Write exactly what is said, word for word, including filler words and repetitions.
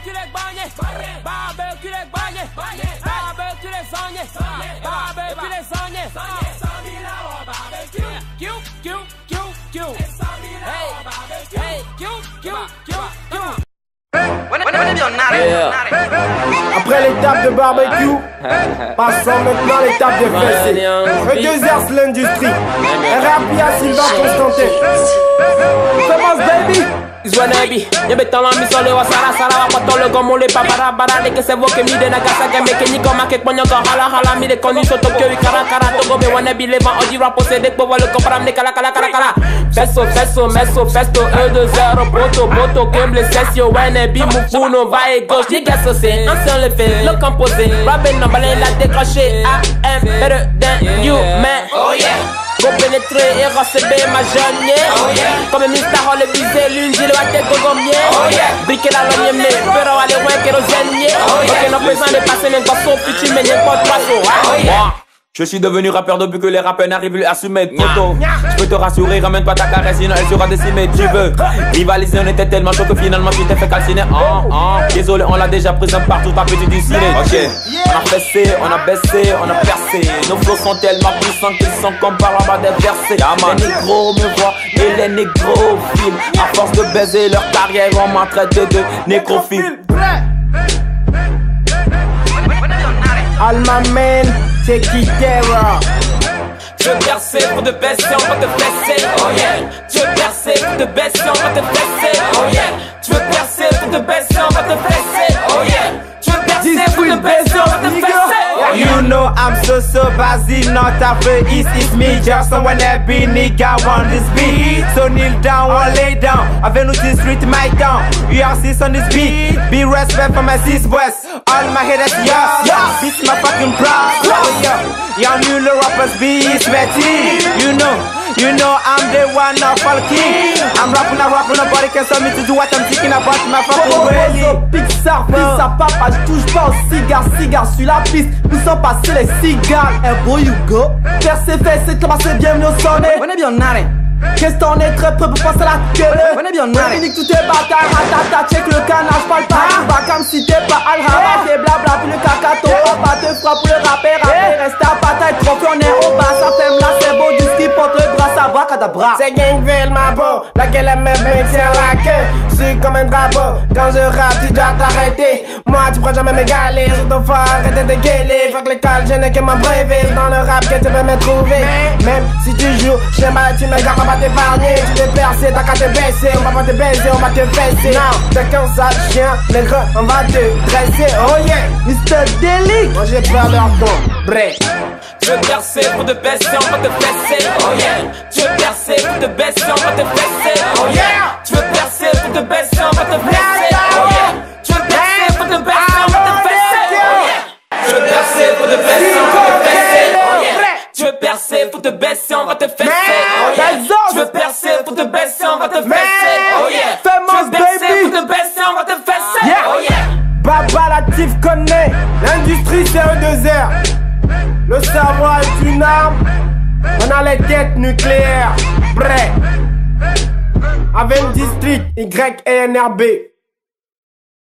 barbecue les bagnes, barbecue les bagnes, barbecue les sagnes, barbecue les sagnes. cent mille euros barbecue, Q, Q, Q, Q. cent mille euros barbecue, hey, Q, Q, Q, Q. Yeah. Après l'étape de barbecue, passons maintenant à l'étape des fessées. Reduisers l'industrie. Rapia Silva Constantin. Commence baby. Zwanebi, nyebeta la misole wa sara sara wa patolo gomo le papara bara de que se voque mi de Nagasaki meke ni koma ke ponyo ko hala hala mi de koni so Tokyo y kara kara togo be wanebi le van odi rap possédé pour voir le compram ne kala kala kala kala festo festo meso festo un deux zéro poto poto kemble sesio wanebi mufuno va et gauche ni gaso c'est ancien le fait le composé rappel no balai la décroché I am better than you man oh yeah. Go pénétrer et receber ma jeune yeah. Oh yeah. Comme Mister Hall le visé l'une j'ai le batte gogomier. Oh yeah. Briquer la logne mais pero aller loin kérosène yeah. Oh yeah. Ok non présent de passer même pas son futur mais n'importe quoi so. Oh yeah. Je suis devenu rappeur depuis que les rappeurs n'arrivent plus à assumer photo. Je peux te rassurer, ramène pas ta caresse sinon elle sera décimée. Tu veux rivaliser, on était tellement chaud que finalement tu t'es fait calciner. Oh, oh. Désolé, on l'a déjà présent partout, ta petite du ciné. Ok, on a fessé, on a baissé, on a percé. Nos flots sont tellement puissants qu'ils sont comparables des versets. Les négros me voient et les négrophiles. À force de baiser leur carrière, on m'a traité de nécrophile. Alma man, take it terror. Tu veux percer pour te baisser, on va te fesser, oh yeah. Tu veux percer pour te baisser, on va te fesser, oh yeah. Tu veux percer pour te baisser, on va te fesser, oh yeah. Tu veux percer pour te baisser, on va te fesser, oh yeah. You know I'm so so busy, not afraid, it's, it's me, just someone that be nigga on this beat. So kneel down or lay down, Avenue this street, my town. You are sis on this beat, be respect for my sis west. All my haters, yes, yes, this my fucking proud. Oh yeah, young you the rappers be sweaty. You know, you know I'm the one of all king. I'm rapping, I'm rapping, nobody can stop me to do what I'm thinking about my fucking way. Pixar, Pixar, papa, je touche pas au cigare, cigare, sur la piste, nous sommes passés les cigares. And boy you go, faire ses fesses, c'est commencer bienvenue au sonnet. On est bien narré. Qu'est-ce qu'on est très prêt pour passer la télé. On est bien narré. Nique tous tes batailles, ratata, check le canard, j'parle pas. Pas comme si t'es pas al-rama, t'es blabla, puis le cacato. Papa te frappe pour le rappeur, rappeur, reste à bataille, trop qu'on est au bas, ça fait là, c'est beau du ski, porte le bras, ça va, cadabra. C'est Gangville, ma peau, laquelle elle me tient la queue. C'est comme un drapeau, quand je rappe, tu dois t'arrêter. Moi, tu pourras jamais m'égaler, je dois faire arrêter de gueuler. Faut que l'école, je n'ai que ma brevet. Dans le rap, que tu peux me trouver. Même si tu joues, j'aime pas, tu me gardes, on va t'épargner. Tu t'es percé, t'as qu'à te baisser. On va pas te baiser, on va te fesser. Non, t'es qu'un sale chien, nègre, on va te dresser. Oh yeah, Mister Delic. Moi j'ai peur de leur don, bref. Tu veux percer pour te baisser, on va te fesser, oh yeah. Tu veux percer pour te baisser, on va te fesser, oh yeah. Tu veux percer pour te baisser, on va te fesser, oh yeah. Tu veux percer pour te baisser, on va te fesser, oh yeah. Tu veux percer pour te baisser, on va te fesser, oh yeah. Tu veux percer pour te baisser, on va te fesser, oh yeah. Tu veux percer pour te baisser, on va te fesser, oh yeah. Tu veux percer pour te baisser, on va te fesser, oh yeah. Baba Latif connaît, l'industrie c'est un désert. Le savoir est une arme, on a les têtes nucléaires. Bref, avec District Y N R B.